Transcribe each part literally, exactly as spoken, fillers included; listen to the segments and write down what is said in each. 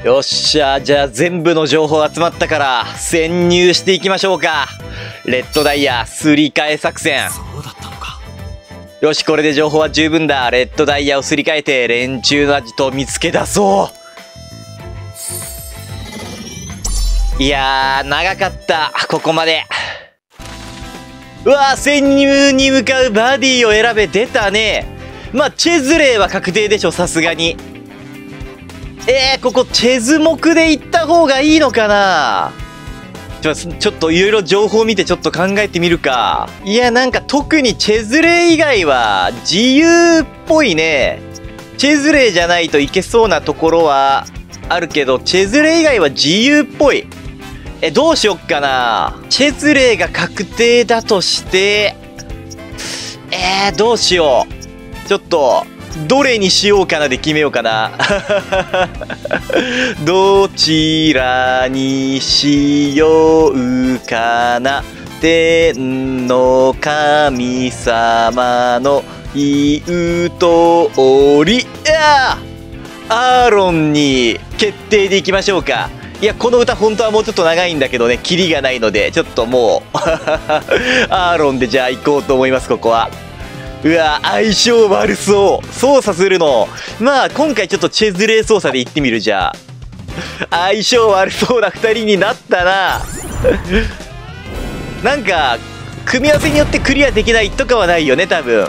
よっしゃ、じゃあ全部の情報集まったから潜入していきましょうか。レッドダイヤすり替え作戦。 そうだったのか。 よし、これで情報は十分だ。レッドダイヤをすり替えて連中のアジトを見つけ出そう。いやー長かった、ここまで。うわー、潜入に向かうバディを選べ。出たね。まあチェズレーは確定でしょ、さすがに。えー、ここチェズ目で行った方がいいのかな。ちょ、ちょっといろいろ情報を見てちょっと考えてみるか。いや、なんか特にチェズレー以外は自由っぽいね。チェズレーじゃないといけそうなところはあるけど、チェズレー以外は自由っぽい。え、どうしよっかな。チェズレーが確定だとして、えー、どうしよう。ちょっと、どれにしようかなで決めようかな。どちらにしようかな。天の神様の言う通り。いやー、アーロンに決定でいきましょうか。いや、この歌本当はもうちょっと長いんだけどね、キリがないので、ちょっともう、アーロンでじゃあ行こうと思います、ここは。うわ、相性悪そう。操作するの。まあ、今回ちょっとチェズレー操作で行ってみる、じゃあ。相性悪そうなふたりになったな。なんか、組み合わせによってクリアできないとかはないよね、多分。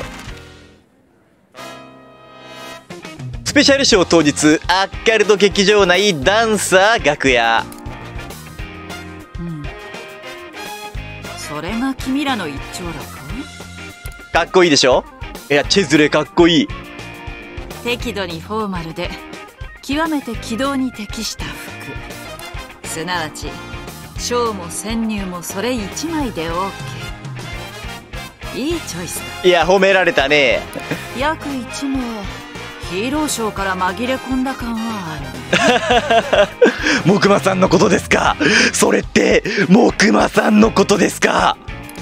スペシャルショー当日、アッカルド劇場内ダンサー楽屋。 うん。それが君らの一丁羅か。 かっこいいでしょ。いや、チェズレかっこいい。 適度にフォーマルで極めて軌道に適した服、すなわちショーも潜入もそれ一枚で オーケー。 いいチョイスだ。 いや、褒められたね。 約いちめいヒーローショーから紛れ込んだ感はあるね。 木馬さんのことですか。それって木馬さんのことですか。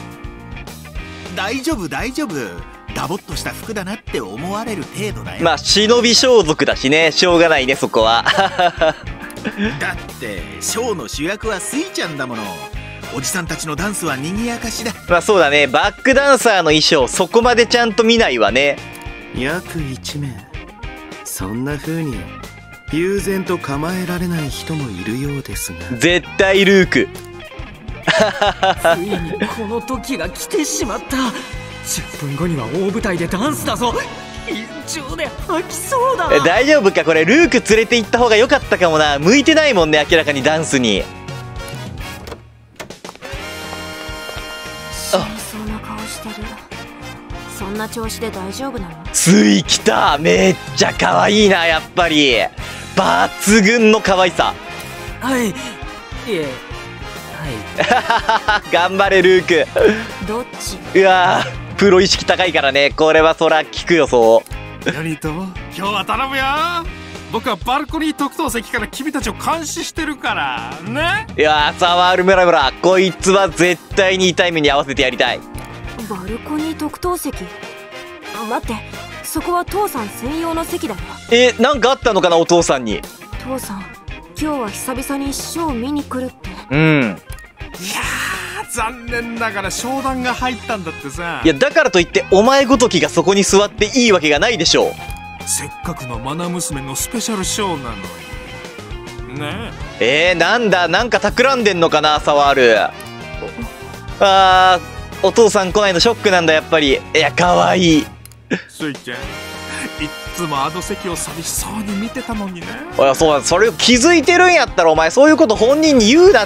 大丈夫大丈夫、ダボっとした服だなって思われる程度だよ。 まあ忍び装束だしね、しょうがないね、そこは。 だってショーの主役はスイちゃんだもの。おじさんたちのダンスは賑やかしだ。 まあそうだね、バックダンサーの衣装そこまでちゃんと見ないわね。 約いちめい、そんな風に悠然と構えられない人もいるようですが。 絶対ルーク。 ついにこの時が来てしまった。じゅっぷんごには大舞台でダンスだぞ。緊張で吐きそうだ。 大丈夫かこれ。ルーク連れて行った方が良かったかもな。向いてないもんね、明らかにダンスに。 死にそうな顔してる。そんな調子で大丈夫なの？ つい来た。めっちゃ可愛いな、やっぱり抜群の可愛さ。 はい。いえ、はい。 頑張れルーク。 どっち？ うわー、プロ意識高いからね、これはそら効くよ。そうヨニット、今日は頼むよ。僕はバルコニー特等席から君たちを監視してるからね。 いやー、サワールメラメラ、こいつは絶対に痛い目に合わせてやりたい。 バルコニー特等席？待って、そこは父さん専用の席だよ。 え、なんかあったのかな、お父さんに。 父さん、今日は久々にショーを見に来るって。 うん。 いやー、残念ながら商談が入ったんだってさ。 いや、だからといってお前ごときがそこに座っていいわけがないでしょう。 せっかくのマナ娘のスペシャルショーなのにねえ。えー、なんだ、なんか企んでんのかな、サワール。あー、お父さん来ないのショックなんだ、やっぱり。いや、かわいい。 スイちゃん、いっつもあの席を寂しそうに見てたのにね。 いや、そうなん、それを気づいてるんやったらお前そういうこと本人に言うなって。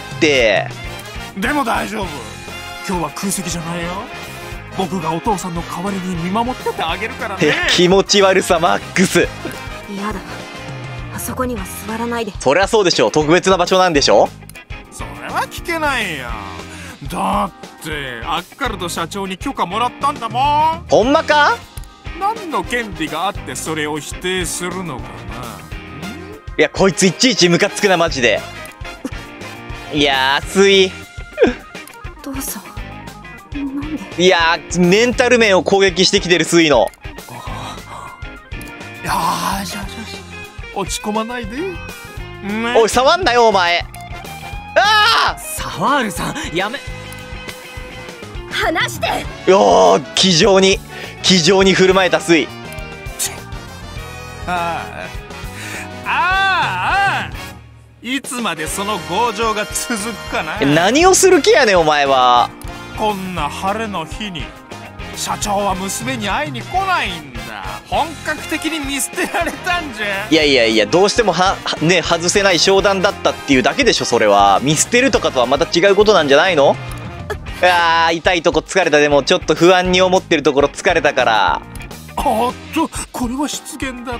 でも大丈夫、今日は空席じゃないよ。僕がお父さんの代わりに見守っててあげるからね。 いや、気持ち悪さマックス。 嫌だ、あそこには座らないで。 そりゃそうでしょう、特別な場所なんでしょ。 それは聞けないよ。だってアッカルド社長に許可もらったんだもん。 ほんまか。 何の権利があってそれを否定するのかな。 いや、こいついちいちムカつくな、マジで。いやー、スイ。 父さん、なんで？ いやー、メンタル面を攻撃してきてるスイの。 よーしよしよし、落ち込まないで。 おい触んなよお前。ああサワールさんやめ。 離して。 よー気丈に気丈に振る舞えたスイ。 ああああ、いつまでその強情が続くかな。 何をする気やねんお前は。 こんな晴れの日に社長は娘に会いに来ないんだ。本格的に見捨てられたんじゃ。 いやいやいや、どうしてもはね外せない商談だったっていうだけでしょ。それは見捨てるとかとはまた違うことなんじゃないの。あー痛いとこ疲れた。でもちょっと不安に思ってるところ疲れたから。 おっと、これは失言だった。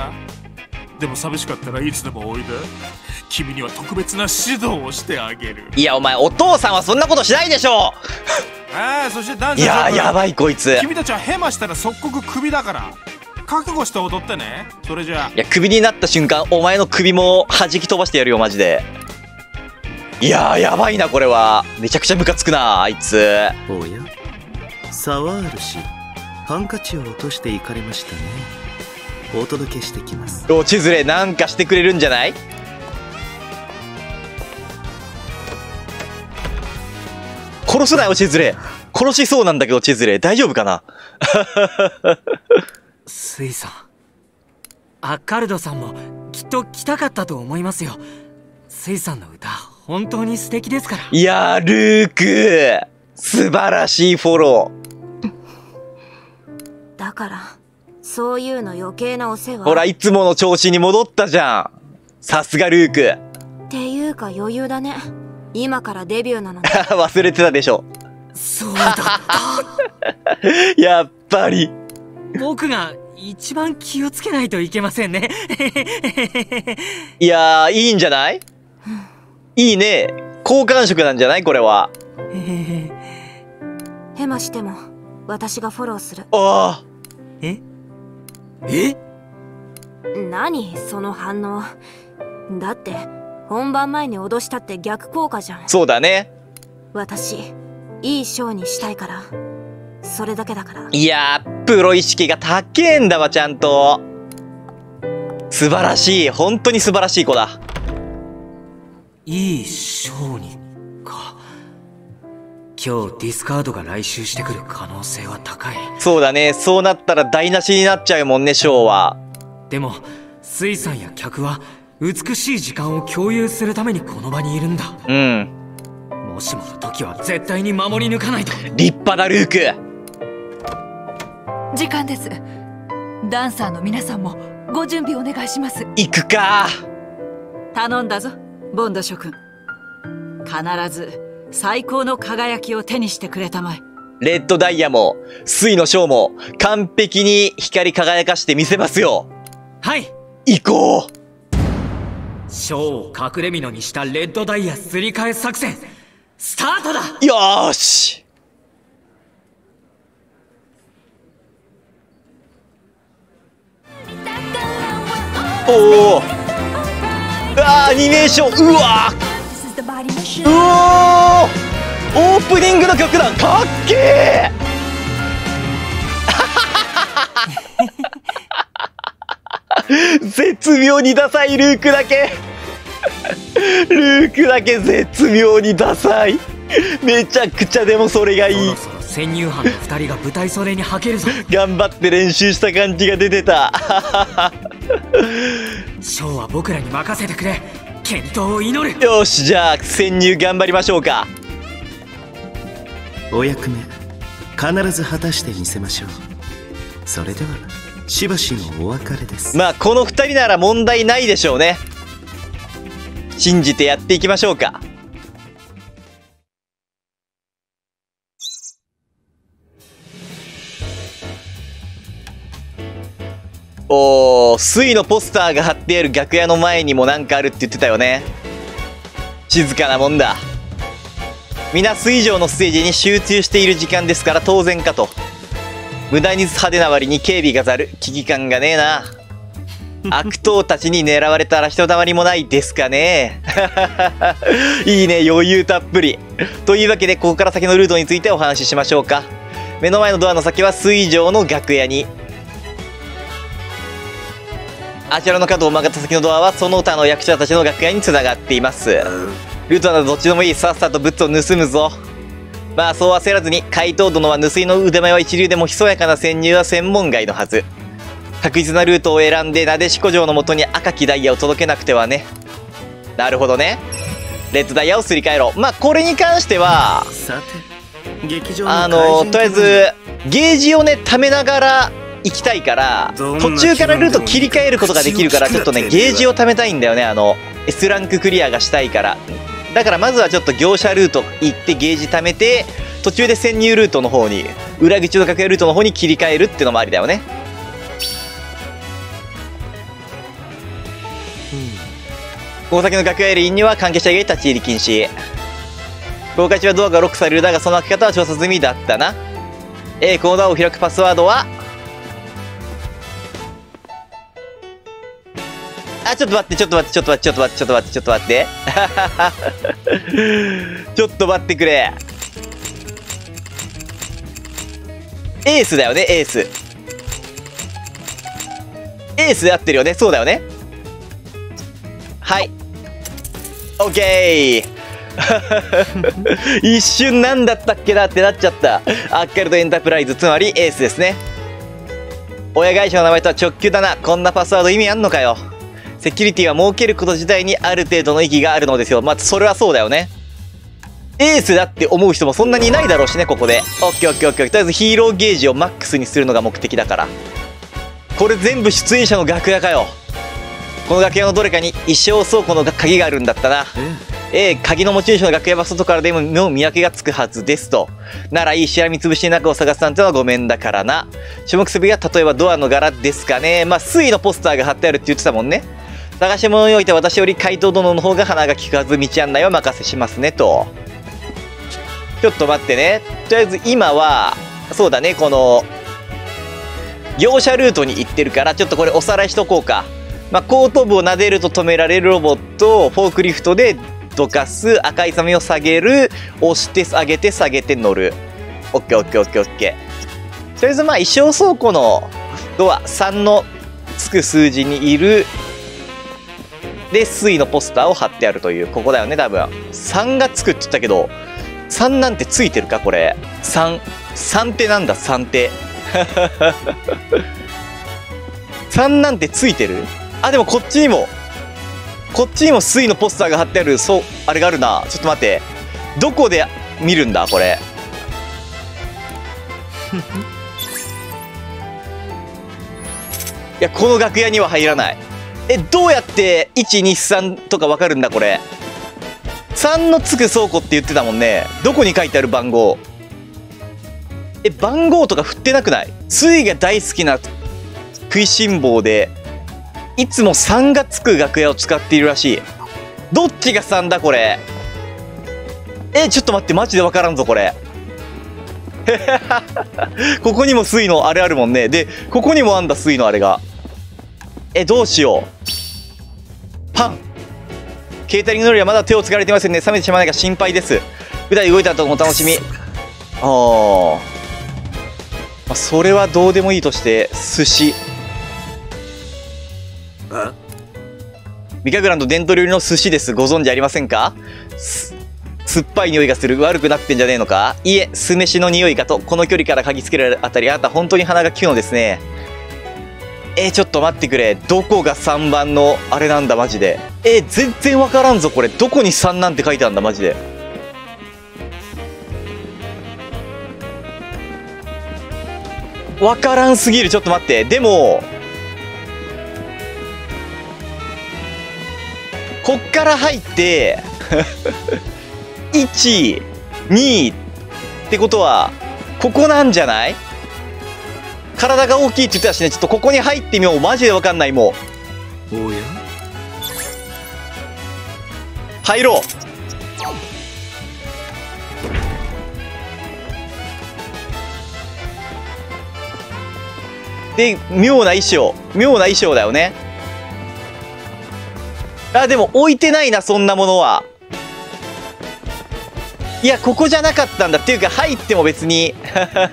でも寂しかったらいつでもおいで。君には特別な指導をしてあげる。 いやお前お父さんはそんなことしないでしょ。 ああ、そして男子いやーやばいこいつ。 君たちはヘマしたら即刻クビだから覚悟して踊ってね。それじゃあ。 いやクビになった瞬間お前の首も弾き飛ばしてやるよマジで。いやーやばいなこれは。めちゃくちゃムカつくなあいつ。 おやサワール氏、ハンカチを落としていかれましたね。お届けしてきます。 おチズレなんかしてくれるんじゃない。殺すなよチズレ。殺しそうなんだけどチズレ大丈夫かな。 スイさん、アッカルドさんもきっと来たかったと思いますよ。スイさんの歌本当に素敵ですから。 いやールーク素晴らしいフォロー。 だからそういうの余計なお世話。 ほらいつもの調子に戻ったじゃん。さすがルーク。 っていうか余裕だね。今からデビューなのに。 忘れてたでしょ。 そうだった。 やっぱり僕が一番気をつけないといけませんね。 いやーいいんじゃない。いいね。好感触なんじゃないこれは。 ヘマしても私がフォローする。 ああええ何その反応。だって本番前に脅したって逆効果じゃん。 そうだね。 私いいショーにしたいからそれだけだから。 いやープロ意識が高えんだわちゃんと。素晴らしい本当に素晴らしい子だ。 いいショーにか。今日ディスカードが来襲してくる可能性は高い。 そうだね。そうなったら台無しになっちゃうもんねショーは。 でもスイさんや客は美しい時間を共有するためにこの場にいるんだ。 うん。 もしもの時は絶対に守り抜かないと。 立派だルーク。 時間です。ダンサーの皆さんもご準備お願いします。 行くか。 頼んだぞボンド諸君。必ず最高の輝きを手にしてくれたまえ。 レッドダイヤもスイのショーも完璧に光り輝かしてみせますよ。 はい行こう。 ショーを隠れ蓑にしたレッドダイヤすり替え作戦スタートだ。 よーし。おお。あーアニメーションうわーうおーオープニングの曲だ。かっけー絶妙にダサいルークだけルークだけ絶妙にダサい。めちゃくちゃでもそれがいい。 そろそろ潜入犯のふたりが舞台袖にはけるぞ。 頑張って練習した感じが出てたショーは僕らに任せてくれ。健闘を祈る。 よしじゃあ潜入頑張りましょうか。 お役目必ず果たしてみせましょう。それではしばしのお別れです。 まあこのふたりなら問題ないでしょうね。信じてやっていきましょうか。おースイのポスターが貼ってある楽屋の前にもなんかあるって言ってたよね。静かなもんだ。皆水上のステージに集中している時間ですから当然かと。無駄に派手な割に警備がざる。危機感がねえな。悪党たちに狙われたらひとたまりもないですかね。いいね余裕たっぷり。というわけでここから先のルートについてお話ししましょうか。目の前のドアの先は水上の楽屋にあちらの角を曲がった先のドアはその他の役者たちの楽屋に繋がっています。ルートなどどっちでもいい、さっさと物を盗むぞ。まあそう焦らずに、怪盗殿は盗みの腕前は一流でもひそやかな潜入は専門外のはず。確実なルートを選んでなでしこ城のもとに赤きダイヤを届けなくてはね。なるほどね。レッドダイヤをすり替えろ。まあこれに関してはさて劇場あのとりあえずゲージをね貯めながら行きたいから、途中からルート切り替えることができるから、ちょっとねゲージを貯めたいんだよね。あの S ランククリアがしたいから。だからまずはちょっと業者ルート行ってゲージ貯めて、途中で潜入ルートの方に、裏口の楽屋ルートの方に切り替えるっていうのもありだよね。この先の楽屋エリーには関係者以外立ち入り禁止。公開中はドアがロックされる。だがその開け方は調査済みだったな。えー、このドアを開くパスワードは、あ、ちょっと待って、ちょっと待って、ちょっと待って、ちょっと待って、ちょっと待って、ちょっと待って。ちょっと待ってくれ。エースだよね、エース。エースで合ってるよね、そうだよね。はい。オッケー。一瞬なんだったっけなってなっちゃった。アッカルドエンタープライズ、つまりエースですね。親会社の名前とは直球だな。こんなパスワード意味あんのかよ。セキュリティは設けること自体にある程度の意義があるのですよ。まあ、それはそうだよね。エースだって思う人もそんなにいないだろうしね、ここで。オッケーオッケーオッケー。とりあえずヒーローゲージをマックスにするのが目的だから。これ全部出演者の楽屋かよ。この楽屋のどれかに衣装倉庫の鍵があるんだったな。ええ、鍵の持ち主の楽屋は外からでもの見分けがつくはずですと。ならいいしらみつぶしに中を探すなんてのはごめんだからな。注目すべきは例えばドアの柄ですかね。まあ、水のポスターが貼ってあるって言ってたもんね。探し物において私より怪盗殿の方が鼻が利かず道案内を任せしますねと。ちょっと待ってね。とりあえず今は、そうだね、この、業者ルートに行ってるから、ちょっとこれおさらいしとこうか。まあ、後頭部を撫でると止められるロボット、フォークリフトでどかす、赤いサメを下げる、押して上げて下げて乗る。オッケーオッケーオッケーオッケー。とりあえずまあ衣装倉庫のドアさんのつく数字にいる、で、水のポスターを貼ってあるという、ここだよね、多分。さんがつくって言ったけど、さんなんてついてるかこれ。さん。さんってなんだ、さんって。さんなんてついてる？あ、でもこっちにも、こっちにも水のポスターが貼ってある、そう、あれがあるな。ちょっと待って。どこで見るんだ、これ。いや、この楽屋には入らない。え、どうやっていち、に、さんとかわかるんだ、これ。さんのつく倉庫って言ってたもんね。どこに書いてある番号。え、番号とか振ってなくない？水が大好きな食いしん坊で、いつもさんがつく楽屋を使っているらしい。どっちがさんだ、これ。え、ちょっと待って、マジでわからんぞ、これ。ここにも水のあれあるもんね。で、ここにもあんだ、水のあれが。え、どうしよう。パン。ケータリングの料理はまだ手をつかれてませんね。冷めてしまわないか心配です。舞台動いた後のお楽しみ。あー。まあ、それはどうでもいいとして、寿司。 あ、 ミカグランド伝統料理の寿司です。ご存知ありませんか？す酸っぱい匂いがする。悪くなってんじゃねえのか？いえ、酢飯の匂いかと。この距離から嗅ぎつけられるあたり、あなた本当に鼻が利くのですね。えー、ちょっと待ってくれ。どこがさんばんのあれなんだ、マジで。えー、全然わからんぞ、これ。どこにさんなんて書いてあるんだ、マジで。わからんすぎる。ちょっと待って。でも、こっから入って、いち、にってことは、ここなんじゃない？体が大きいって言ってたしね、ちょっとここに入ってみよう。マジでわかんない、もう。 おや？ 入ろう。で、妙な衣装。妙な衣装だよね。あ、でも置いてないな、そんなものは。いや、ここじゃなかったんだ。っていうか、入っても別に、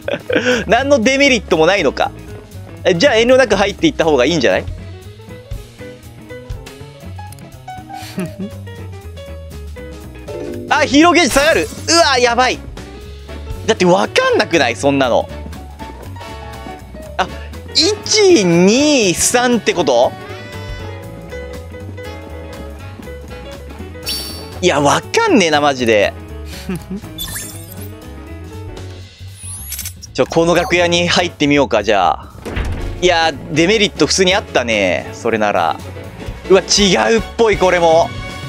何のデメリットもないのか。じゃあ遠慮なく入っていった方がいいんじゃない？ あ、ヒーローゲージ下がる。うわやばい。だって分かんなくないそんなの。あ、いちにさんってこと？いや分かんねえなマジで。ちょこの楽屋に入ってみようか。じゃあ、いやデメリット普通にあったね。それならうわ違うっぽい。これも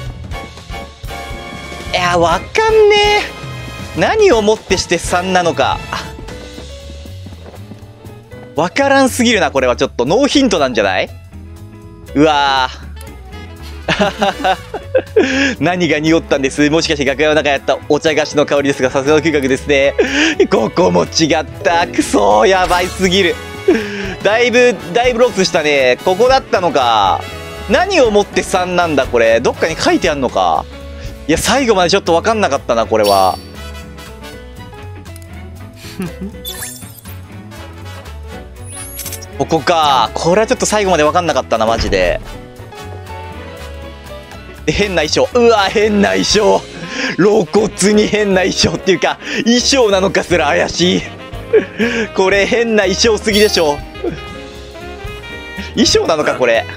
いやわかんねえ。何をもってしてさんなのかわからんすぎるな。これはちょっとノーヒントなんじゃない？うわ何が匂ったんです？もしかして楽屋の中やったお茶菓子の香りですが、さすがの嗅覚ですね。ここも違った。くそーやばいすぎる。だいぶだいぶロスしたね。ここだったのか。何をもってさんなんだこれ。どっかに書いてあんのか。いや最後までちょっと分かんなかったなこれは。ここか。これはちょっと最後まで分かんなかったなマジで。で変な衣装。うわ変な衣装。露骨に変な衣装っていうか衣装なのかすら怪しい。これ変な衣装すぎでしょ。衣装なのかこれ。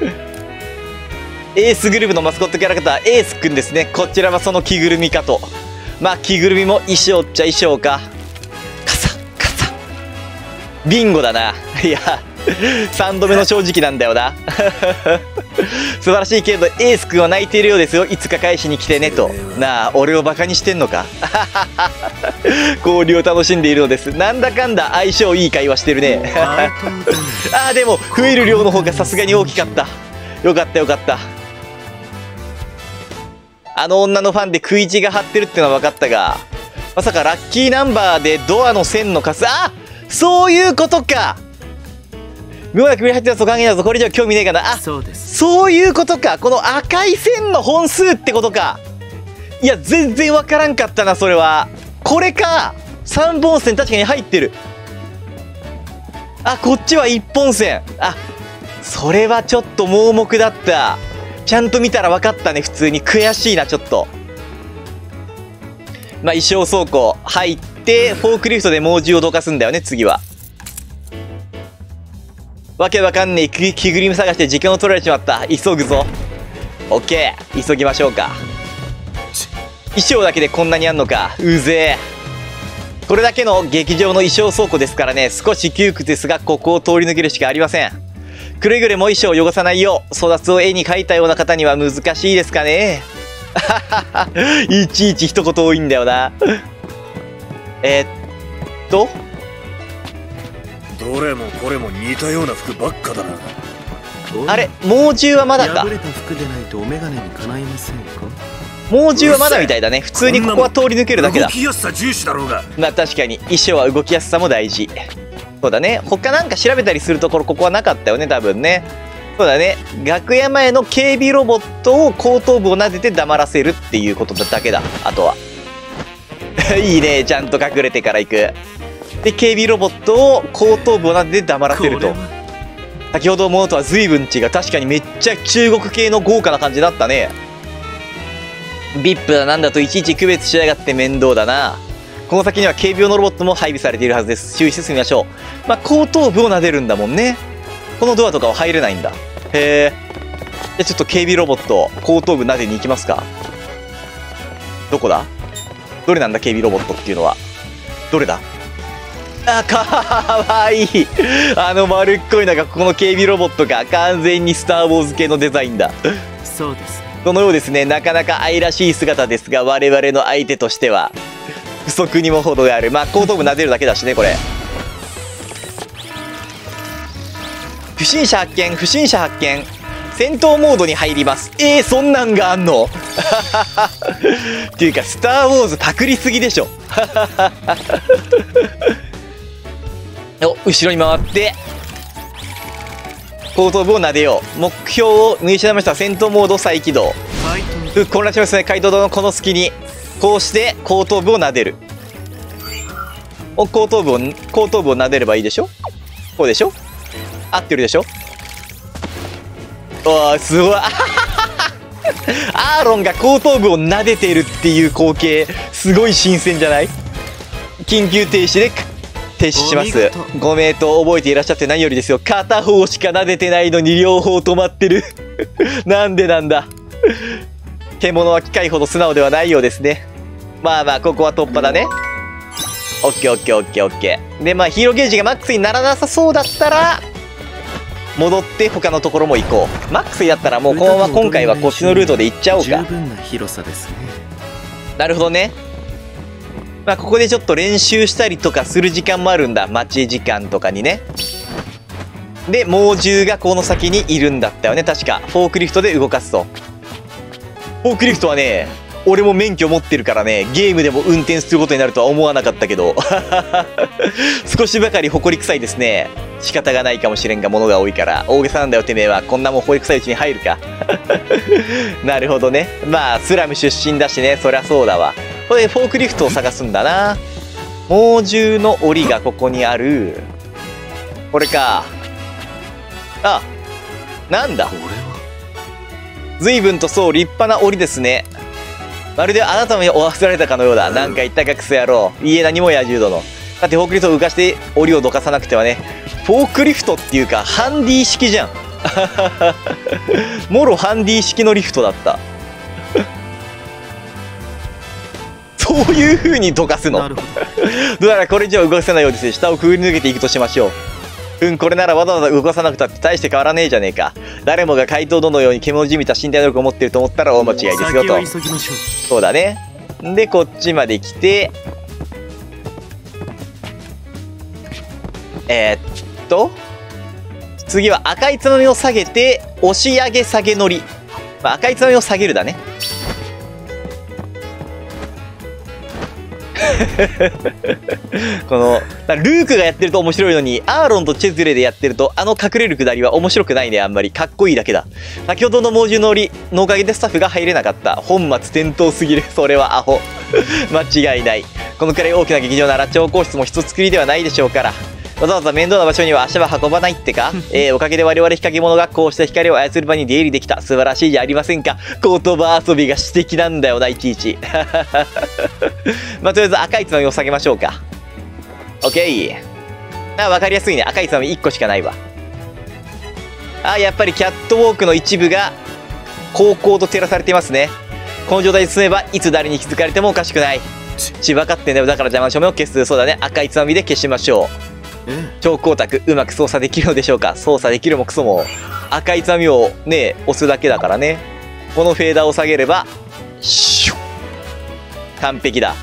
エースグループのマスコットキャラクターエースくんですね。こちらはその着ぐるみかと。まあ着ぐるみも衣装っちゃ衣装か。カサカサビンゴだな。いやさんどめの正直なんだよな。素晴らしいけれどエースくんは泣いているようですよ。いつか返しに来てねと。なあ俺をバカにしてんのか。交流を楽しんでいるのです。なんだかんだ相性いい会話してるね。あーでも増える量の方がさすがに大きかった。よかったよかった。あの女のファンで食い地が張ってるってのは分かったが、まさかラッキーナンバーでドアの線の数。あ、そういうことか。妙な組み入ってたぞ、関係だぞ。これじゃ興味ねえかな。あ、 そうです。 そういうことか。この赤い線の本数ってことか。いや全然分からんかったなそれは。これか。さんぼん線確かに入ってる。あ、こっちはいっぽん線。あ、それはちょっと盲目だった。ちゃんと見たら分かったね。普通に悔しいなちょっと。まあ衣装倉庫入ってフォークリフトで猛獣をどかすんだよね次は。わけわかんねえ着着ぐるみ探して時間を取られちまった。急ぐぞ。オッケー急ぎましょうか。衣装だけでこんなにあんのか。うぜえ。これだけの劇場の衣装倉庫ですからね。少し窮屈ですがここを通り抜けるしかありません。くれぐれも衣装を汚さないよう粗脱を絵に描いたような方には難しいですかね。いちいち一言多いんだよな。えっとどれもこれも似たような服ばっかだな。 あれ猛獣はまだか。 破れた服でないとお眼鏡にかないませんか。 猛獣はまだみたいだね。普通にここは通り抜けるだけだ。 動きやすさ重視だろうが。 まあ確かに衣装は動きやすさも大事。そうだね。他なんか調べたりするところここはなかったよね多分ね。そうだね。楽屋前の警備ロボットを後頭部を撫でて黙らせるっていうことだけだ。あとは。いいね。ちゃんと隠れてから行く。で警備ロボットを後頭部を撫でて黙らせると。先ほどものとは随分違う。確かにめっちゃ中国系の豪華な感じだったね。ビップ だなんだといちいち区別しやがって面倒だな。この先には警備用のロボットも配備されているはずです。注意して進みましょう。まあ後頭部を撫でるんだもんね。このドアとかは入れないんだ。へえ。じゃあちょっと警備ロボット後頭部撫でに行きますか。どこだ。どれなんだ警備ロボットっていうのは。どれだ。あ、かわいい。あの丸っこいのがこの警備ロボットが完全にスター・ウォーズ系のデザインだ。 そうですね。 そのようですね。なかなか愛らしい姿ですが我々の相手としては不足にも程がある。まあ後頭部撫でるだけだしねこれ。不審者発見。不審者発見。戦闘モードに入ります。えー、そんなんがあんの。っていうかスター・ウォーズパクりすぎでしょ。お、後ろに回って後頭部を撫でよう。目標を見失いました。戦闘モード再起動。混乱しますね。怪盗堂のこの隙にこうして後頭部を撫でる。お、後頭部を後頭部を撫でればいいでしょ。こうでしょ。合ってるでしょ。わあすごい。 アーロンが後頭部を撫でているっていう光景、すごい新鮮じゃない？緊急停止で停止します。ご名答覚えていらっしゃって何よりですよ。片方しか撫でてないのに両方止まってる。なんでなんだ。獣は機械ほど素直ではないようですね。まあまあ、ここは突破だね。オッケーオッケーオッケーオッケー。で、まあ、ヒーローゲージがマックスにならなさそうだったら、戻って他のところも行こう。マックスだったらもうこのまま今回はこっちのルートで行っちゃおうか。 十分な広さですね。 なるほどね。まあ、ここでちょっと練習したりとかする時間もあるんだ。待ち時間とかにね。で、猛獣がこの先にいるんだったよね。確か。フォークリフトで動かすと。フォークリフトはね、俺も免許持ってるからね、ゲームでも運転することになるとは思わなかったけど。少しばかり埃臭いですね。仕方がないかもしれんが、物が多いから。大げさなんだよ、てめえは。こんなもん埃臭いうちに入るか。なるほどね。まあ、スラム出身だしね、そりゃそうだわ。これでフォークリフトを探すんだな。猛獣の檻がここにある。これか。あ、なんだ。随分とそう立派な檻ですね。まるであなたに追わせられたかのようだ。なんか言ったかクソ野郎。いいえ、何もや、柔道の。だってフォークリフトを浮かして檻をどかさなくてはね。フォークリフトっていうか、ハンディ式じゃん。もろハンディ式のリフトだった。そういう風にどかすの。どうやらこれ以上動かせないようです。下をくぐり抜けていくとしましょう。うん、これならわざわざ動かさなくたって大して変わらねえじゃねえか。誰もが怪盗どのように獣じみた身体能力を持ってると思ったら大間違いですよと。そうだね。で、こっちまで来て、えー、っと、次は赤いつまみを下げて、押し上げ下げ乗り。まあ、赤いつまみを下げるだね。このルークがやってると面白いのに、アーロンとチェズレでやってるとあの隠れるくだりは面白くないね。あんまりかっこいいだけだ。先ほどの猛獣の檻のおかげでスタッフが入れなかった。本末転倒すぎる。それはアホ。間違いない。このくらい大きな劇場なら超高室も一つ作りではないでしょうから。わざわざ面倒な場所には足は運ばないってか。えー、おかげで我々日陰者がこうした光を操る場に出入りできた。素晴らしいじゃありませんか。言葉遊びが詩的なんだよな、いちいち。まあ、とりあえず赤いつまみを下げましょうか。オッケー。あ、わかりやすいね。赤いつまみいっこしかないわ。あ、やっぱりキャットウォークの一部が高校と照らされていますね。この状態で進めばいつ誰に気づかれてもおかしくない。ち分かってんだよ。だから邪魔な照明を消す。そうだね。赤いつまみで消しましょう。超光沢うまく操作できるのでしょうか。操作できるもクソも赤いつまみをね押すだけだからね。このフェーダーを下げればシュッ完璧だ。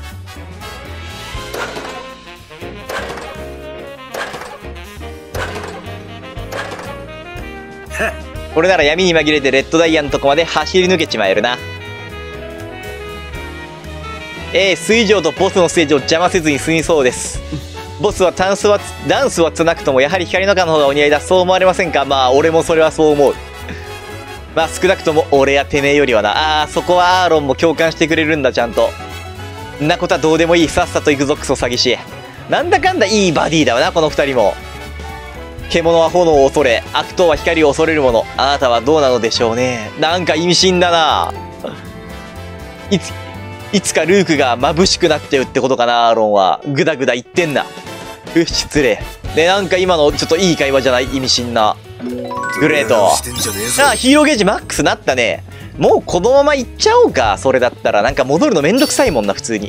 これなら闇に紛れてレッドダイヤのとこまで走り抜けちまえるな。えー、水上とボスのステージを邪魔せずに済みそうです。ボスはダンスはダンスはつなくともやはり光の中の方がお似合いだ。そう思われませんか。まあ俺もそれはそう思う。まあ少なくとも俺やてめえよりはな。あー、そこはアーロンも共感してくれるんだちゃんと。んなことはどうでもいい。さっさと行くぞクソ詐欺師。なんだかんだいいバディだわなこの二人も。獣は炎を恐れ、悪党は光を恐れるもの。あなたはどうなのでしょうね。なんか意味深だな。いついつかルークが眩しくなっちゃうってことかな。アーロンはグダグダ言ってんな。うっ、失礼。で、なんか今のちょっといい会話じゃない。意味深な。グレート。あ、ヒーローゲージマックスなったね。もうこのまま行っちゃおうか。それだったらなんか戻るのめんどくさいもんな普通に。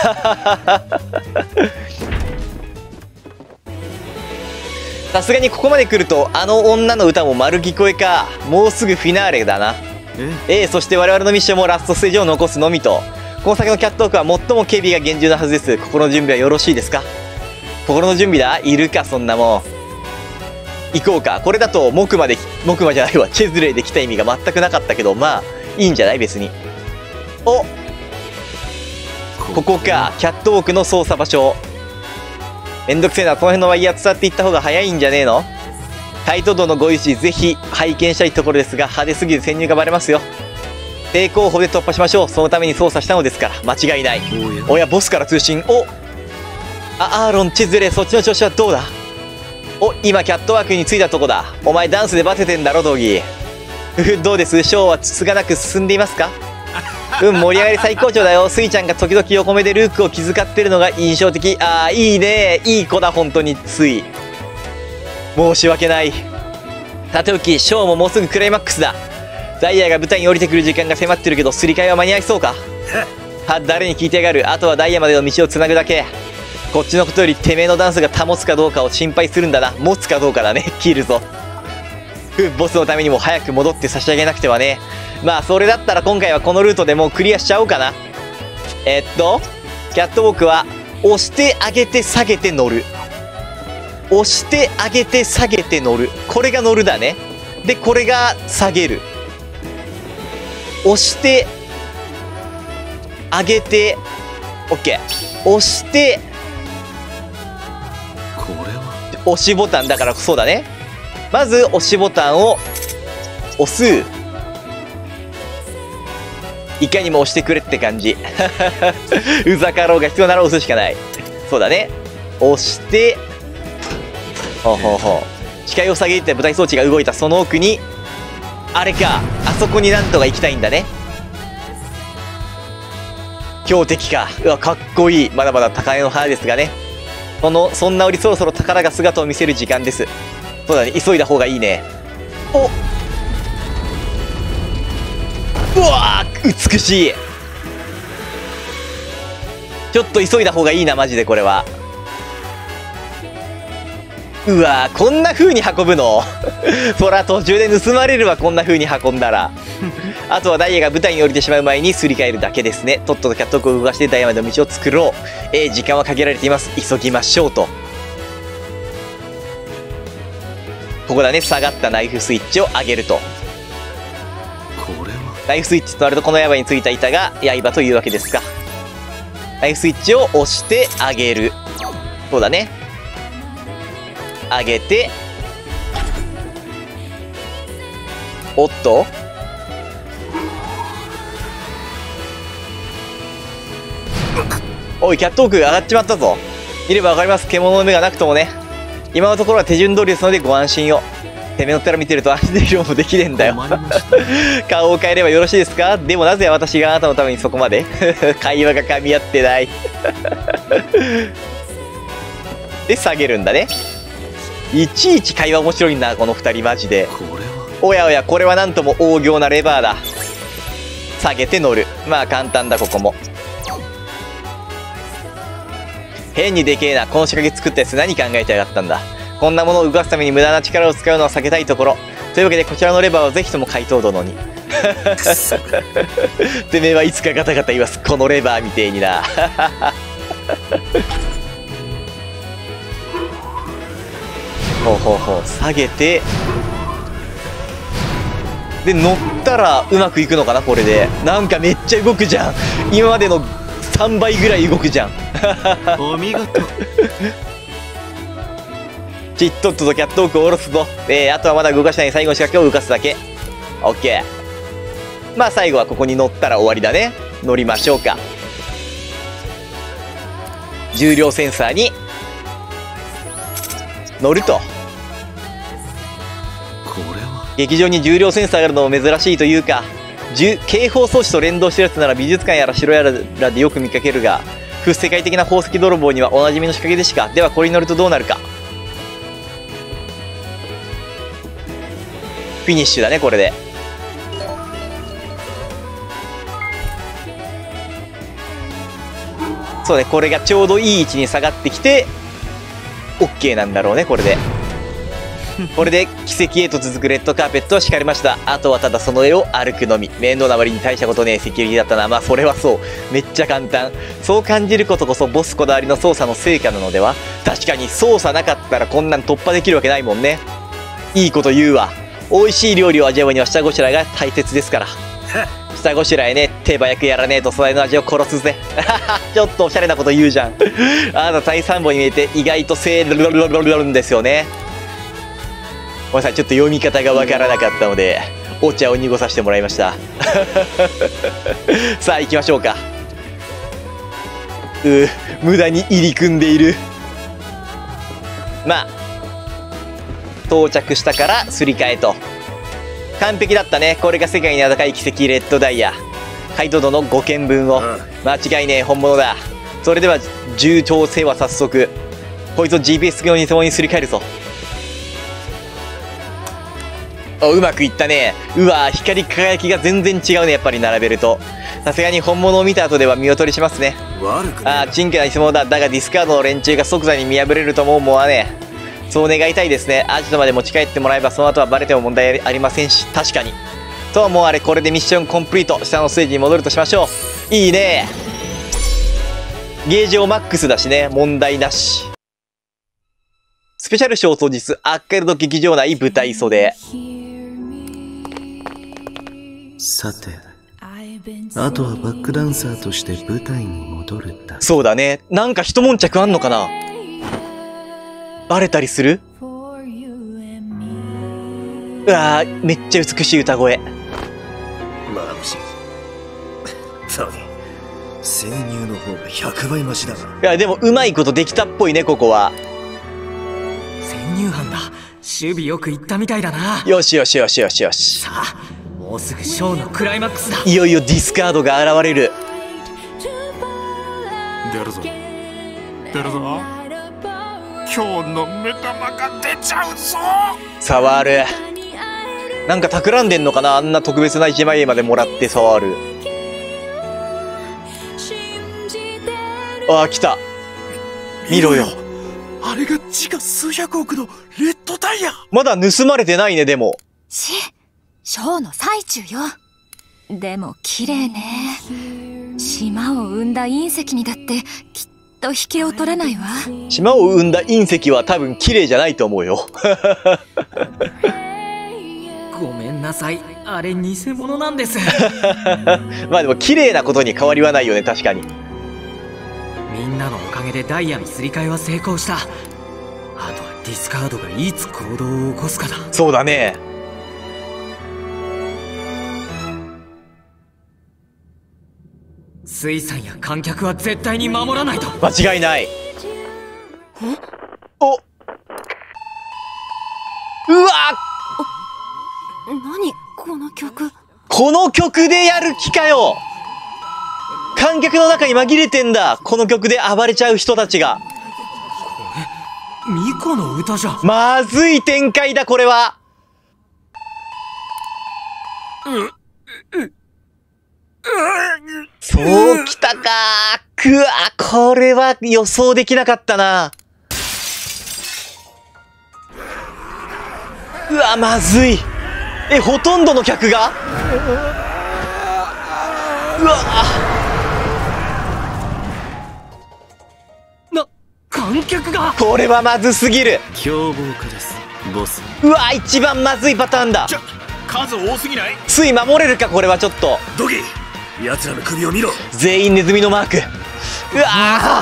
さすがにここまで来るとあの女の歌も丸聞こえか。もうすぐフィナーレだな。ええ、そして我々のミッションもラストステージを残すのみと。この先のキャットウォークは最も警備が厳重なはずです。心の準備はよろしいですか。心の準備だ。いるかそんなもん。行こうか。これだと木馬で木馬じゃないわチェズレーで来た意味が全くなかったけど、まあいいんじゃない別に。お、ここか。キャットウォークの操作場所。めんどくせえな。この辺のワイヤー伝っていった方が早いんじゃねえの。タイト度のご意思ぜひ拝見したいところですが、派手すぎる潜入がバレますよ。低候補で突破しましょう。そのために操作したのですから間違いない。おや、ボスから通信。おあ、アーロン、チェズレー、そっちの調子はどうだ。お、今キャットワークに着いたとこだ。お前ダンスでバテてんだろドギー。 うどうですショーはつつがなく進んでいますか？うん盛り上がり最高潮だよ。スイちゃんが時々横目でルークを気遣ってるのが印象的。ああいいねいい子だ本当に。スイ申し訳ない。さておきショーももうすぐクライマックスだ。ダイヤが舞台に降りてくる時間が迫ってるけどすり替えは間に合いそうか？は誰に聞いてやがる。あとはダイヤまでの道をつなぐだけ。こっちのことよりてめえのダンスが保つかどうかを心配するんだな。持つかどうかだね。切るぞ。ボスのためにも早く戻って差し上げなくてはね。まあそれだったら今回はこのルートでもうクリアしちゃおうかな。えっとキャットウォークは押して上げて下げて乗る、押して上げて下げて乗る、これが乗るだね。でこれが下げる、押して上げて OK、 押してこれは押しボタンだからそうだね。まず押しボタンを押す。いかにも押してくれって感じ。うざかろうが必要なら押すしかない。そうだね。押してほうほうほう。視界を下げて舞台装置が動いたその奥にあれか、あそこになんとか行きたいんだね。強敵か。うわかっこいい。まだまだ高嶺の花ですがね。そのそんな折そろそろ宝が姿を見せる時間です。そうだね急いだ方がいいね。おうわー美しい。ちょっと急いだ方がいいなマジでこれは。うわーこんな風に運ぶのそら途中で盗まれるわこんな風に運んだら。あとはダイヤが舞台に降りてしまう前にすり替えるだけですね。とっととキャットウォークを動かしてダイヤまでの道を作ろう。えー、時間は限られています。急ぎましょうと。ここだね。下がったナイフスイッチを上げると。 これはナイフスイッチとなるとこの刃についた板が刃というわけですか。ナイフスイッチを押して上げる。そうだね。上げておっとおいキャットウォーク上がっちまったぞ。見ればわかります。獣の目がなくともね。今のところは手順通りですのでご安心を。てめえのったら見てると安心できるもできねえんだよ。顔を変えればよろしいですか？でもなぜ私があなたのためにそこまで会話が噛み合ってないで下げるんだね。いちいち会話面白いんだこのふたりマジで。 これはおやおやこれはなんとも大行なレバーだ。下げて乗る。まあ簡単だここも。変にでけえな。この仕掛け作ったやつ何考えてやがったんだ。こんなものを動かすために無駄な力を使うのは避けたいところ。というわけでこちらのレバーをぜひとも怪盗殿にてめえはいつかガタガタ言わすこのレバーみてえになほうほうほう下げてで乗ったらうまくいくのかな。これでなんかめっちゃ動くじゃん。今までのさんばいぐらい動くじゃんお見事ちっとっととキャットウォークを下ろすぞ。えー、あとはまだ動かしない最後の仕掛けを動かすだけ。オッケー。まあ最後はここに乗ったら終わりだね。乗りましょうか。重量センサーに乗ると。 これは劇場に重量センサーがあるのも珍しいというか、警報装置と連動してるやつなら美術館やら城やらでよく見かけるが、不世界的な宝石泥棒にはおなじみの仕掛けでしか。ではこれに乗るとどうなるか。フィニッシュだねこれで。そうねこれがちょうどいい位置に下がってきて OK なんだろうねこれで。これで奇跡へと続くレッドカーペットは敷かれました。あとはただその上を歩くのみ。面倒な割に大したことねえセキュリティだったな。まあそれはそう。めっちゃ簡単。そう感じることこそボスこだわりの操作の成果なのでは。確かに操作なかったらこんなん突破できるわけないもんね。いいこと言うわ。美味しい料理を味わうには下ごしらえが大切ですから。下ごしらえね、手早くやらねえと素材の味を殺すぜ。ちょっとおしゃれなこと言うじゃん。あなた第三本に見えて意外とせーるんですよね。ごめんなさい、ちょっと読み方がわからなかったのでお茶を濁させてもらいました。さあ行きましょうか。うー無駄に入り組んでいる。まあ到着したからすり替えと。考完璧だったね。これが世界に名高い奇跡レッドダイヤ。カイト殿のごけんぶんを。間違いねえ、本物だ。それでは重調整は早速こいつを ジーピーエス 付きの偽物にすり替えるぞ。お、うまくいったね。うわー、光り輝きが全然違うね。やっぱり並べるとさすがに本物を見た後では見劣りしますね。 悪くああ、ちんけな偽物だ。だがディスカードの連中が即座に見破れるとも思わねえ。そう願いたいですね。アジトまで持ち帰ってもらえばその後はバレても問題ありませんし。確かに。とはもうあれ、これでミッションコンプリート。下のステージに戻るとしましょう。いいね。ゲージをマックスだしね、問題なし。スペシャルショー当日、アッカルド劇場内舞台袖。 さて、あとはバックダンサーとして舞台に戻るだけ。 そうだね。なんか一悶着あんのかな。バレたりする？うわー、めっちゃ美しい歌声。 まぶしい。そうね。潜入の方がひゃくばいマシだな。 いや、でもうまいことできたっぽいね、ここは。 潜入犯だ。守備よくいったみたいだな。 よしよしよしよしよし。 さあ、もうすぐショーのクライマックスだ。 いよいよディスカードが現れる。 出るぞ出るぞ。今日の目玉が出ちゃうぞ。 触る。なんか企んでんのかな。あんな特別ないちまいえまでもらって触る。ああ、来た。見ろよ。 あれが地下数百億のレッドダイヤ。 まだ盗まれてないね。でもし、ショーの最中よ。でも綺麗ね。島を生んだ隕石にだってきっと引けを取らないわ。 島を生んだ隕石は多分綺麗じゃないと思うよ。 ごめんなさい、あれ偽物なんです。 まあでも綺麗なことに変わりはないよね。確かに。 みんなのおかげでダイヤのすり替えは成功した。あとはディスカードがいつ行動を起こすかだ。 そうだね。 水産や観客は絶対に守らないと。 間違いない。お、うわ、 何この曲。 この曲でやる気かよ。観客の中に紛れてんだ。この曲で暴れちゃう人たちが。 ミコの歌じゃ。 まずい展開だこれは。そうきたか。くわ、これは予想できなかったな。うわ、まずい。え、ほとんどの客が、うわ、 な、観客が。 これはまずすぎる。 凶暴化ですボス。 うわ、一番まずいパターンだ。 ちょ、数多すぎない？ つい守れるかこれは。ちょっとドギ、奴らの首を見ろ。 全員ネズミのマーク。うわ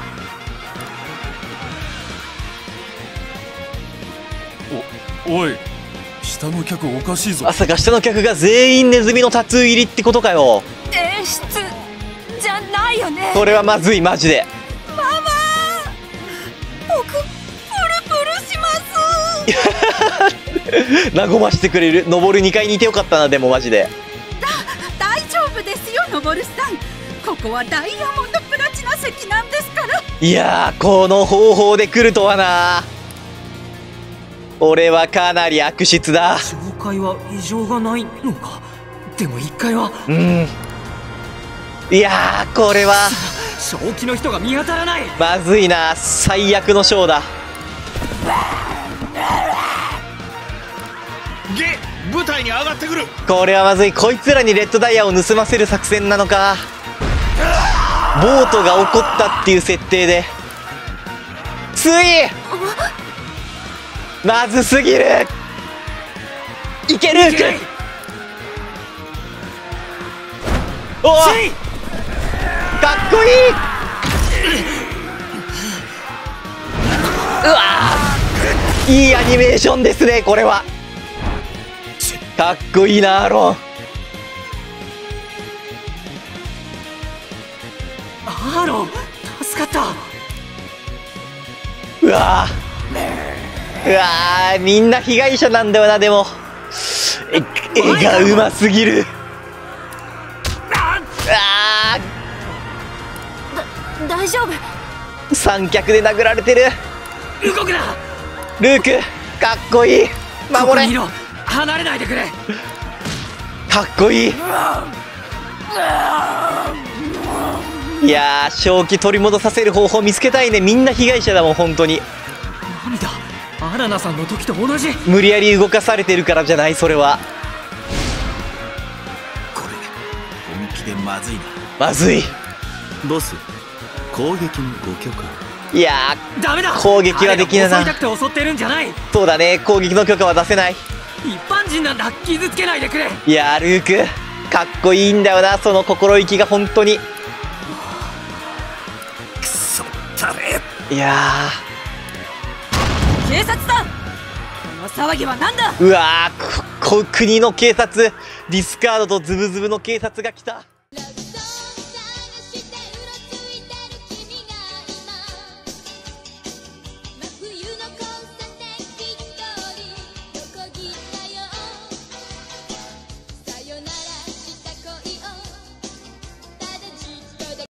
お、おい、下の客おかしいぞ。 まさか下の客が全員ネズミのタトゥー入りってことかよ。 演出じゃないよね。 これはまずい、マジで。 ママ、僕プルプルします。 和ましてくれる。登るにかいにいてよかったな。でもマジで大丈夫ですよ、のぼるさん。ここはダイヤモンドプラチナ石なんですから。 いやー、この方法で来るとはな。俺はかなり悪質だ。 紹介は異常がないのか。でも一回は。 うん。いやー、これは正気の人が見当たらない。 まずいな。最悪のショーだ。 ゲ、舞台に上がってくる。 これはまずい。こいつらにレッドダイヤを盗ませる作戦なのか。ボートが起こったっていう設定でつい、まずすぎる。いける。おお、かっこいい。うわー、いいアニメーションですねこれは。かっこいいなアロン。 アーロン、助かった。 うわー、うわー、みんな被害者なんだよな。でもえ絵がうますぎる。あだ大丈夫？ ー三脚で殴られてる。 動くな。 ルークかっこいい。守れ。 ここにいろ。離れないでくれ。 かっこいい。いやー正気取り戻させる方法見つけたいね。みんな被害者だもん本当に。 涙。アラナさんの時と同じ。 無理やり動かされてるからじゃないそれは。 これ本気でまずいな。 まずい。 ボス、攻撃のご許可。 いやーダメだ。 攻撃はできないな。 襲いたくて襲ってるんじゃない。 そうだね、攻撃の許可は出せない。 一般人なんだ。傷つけないでくれ。 いやールークかっこいいんだよな、その心意気が本当に。 くそったれ。 いや警察だ。この騒ぎは何だ。 ーうわーここ国の警察、ディスカードとズブズブの警察が来た。